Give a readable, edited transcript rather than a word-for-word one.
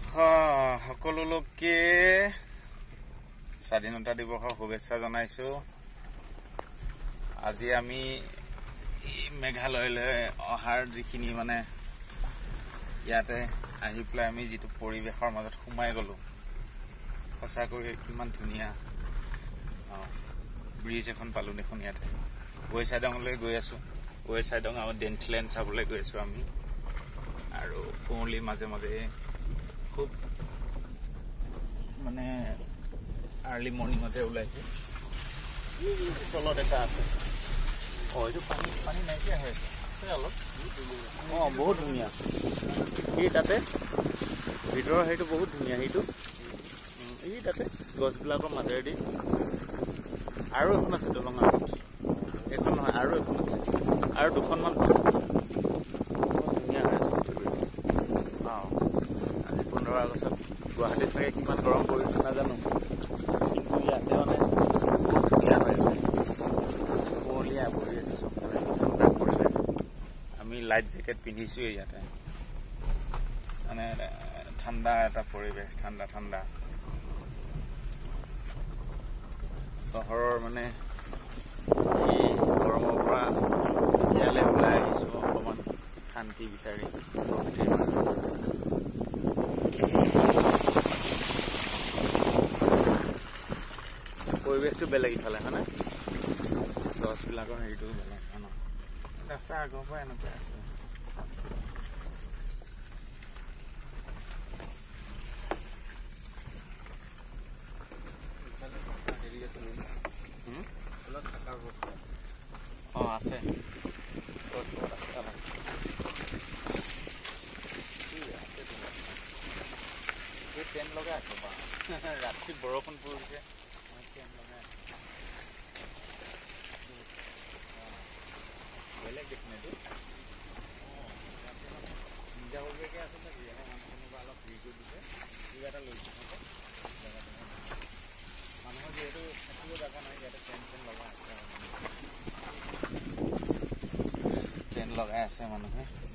সকলো লোককে স্বাধীনতা দিৱসৰ শুভেচ্ছা জনাইছো। আজি আমি মেঘালয়লৈ অহাৰ যিখিনি মানে ইয়াতে আহি পেলাই আমি যিটো পৰিৱেশৰ মাজত সোমাই গলো, সঁচাকৈ কিমান ধুনীয়া ব্ৰিজ এখন পালো দেখোন। ইয়াতে ৱেচাইডঙলৈ গৈ আছো। ৱেচাইডং আৰু ডেন্থলেণ্ড চাবলৈ গৈ আছো আমি। আৰু কুঁৱলী মাজে মাজে খুব মানে আৰ্লি মৰ্ণিঙতে ওলাইছে। তলত এটা আছে, এইটো পানী নাইকিয়া হৈ আছে অলপ। বহুত ধুনীয়া। এই তাতে ভিতৰৰ সেইটো বহুত ধুনীয়া। সেইটো এই তাতে গছবিলাকৰ মাজেৰেদি আৰু এখন আছে দলং। এখন নহয়, আৰু এখন আছে, আৰু দুখনমান ধুনীয়া হৈ আছে। আজি 15 আগষ্টত গুৱাহাটীত চাগে কিমান গৰম পৰিছে নাজানো, কিন্তু ইয়াতে মানে বহুত ধুনীয়া হৈ আছে। কুঁৱলীয়ে আৱৰি আছে চব ঠাণ্ডা পৰিৱেশ। আমি লাইট জেকেট পিন্ধিছোৱেই ইয়াতে, মানে ঠাণ্ডা এটা পৰিৱেশ, ঠাণ্ডা ঠাণ্ডা। চহৰৰ মানে এই গৰমৰ পৰা ইয়ালৈ ওলাই আহিছো অকণমান শান্তি বিচাৰি। পৰিৱেশটো বেলেগ ইফালে হয়নে? গছবিলাকৰ হেৰিটো বেলেগ ন। ৰাস্তা আগৰ পৰা এনেকুৱা আছে। আছে ট্ৰেইন লগাই আছে বা ৰাতি বৰষুণ পৰিছে। বেলেগ দেখোন এইটো। নিজাববীয়াকৈ আছে নেকি? এনে কোনোবা অলপ হেৰি কৰি দিছে, কিবা এটা লৈছে জেগাটো। মানুহৰ যিহেতু থাকিব জেগা নাই, ইয়াতে ট্ৰেইন লগাই আছে। ট্ৰেইন লগাই আছে মানুহে।